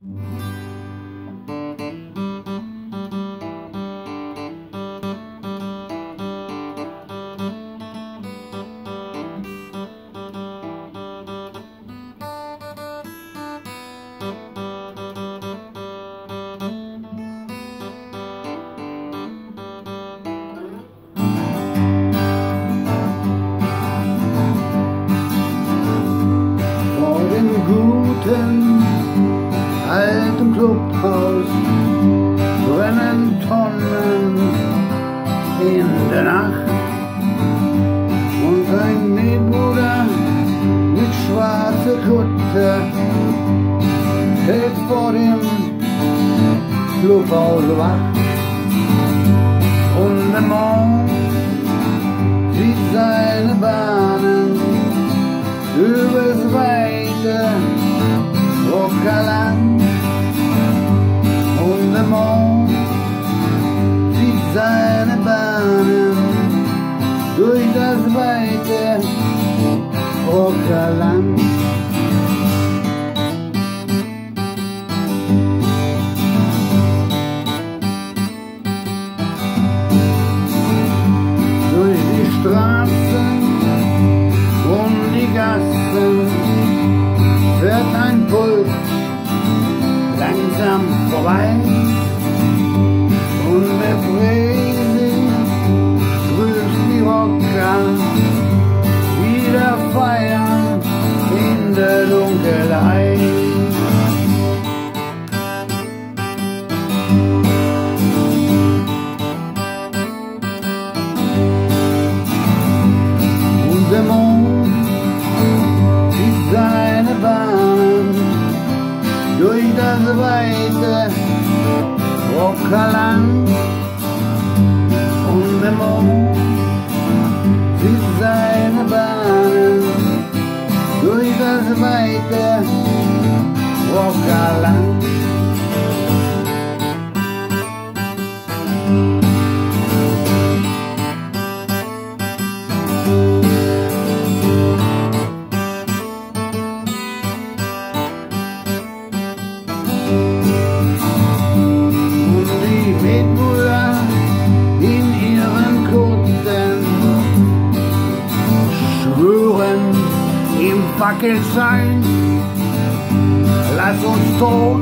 Altem Clubhaus brennen Tonnen in der Nacht und ein Nebenbuhler mit schwarzer Kutte hält vor dem Clubhaus wach und der Mond zieht seine Bahnen übers weite Rockerland und der Mond zieht seine Bahnen durch das weite Rockerland. Durch die Straßen und die Gassen fährt ein Pulk langsam vorbei und der Frühling grüßt die Rocker wieder feiern in der Dunkelheit. Und der Mond zieht seine Bahnen durch das weite Rockerland und der Mond zieht seine Bahnen durch das weite Rockerland. Mitbrüder in ihren Kutten schwören im Fackelschein, lass uns tot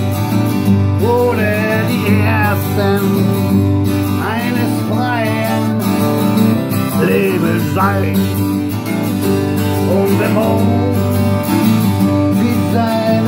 oder die Ersten eines freien Lebens sein. Und der Mond zieht sein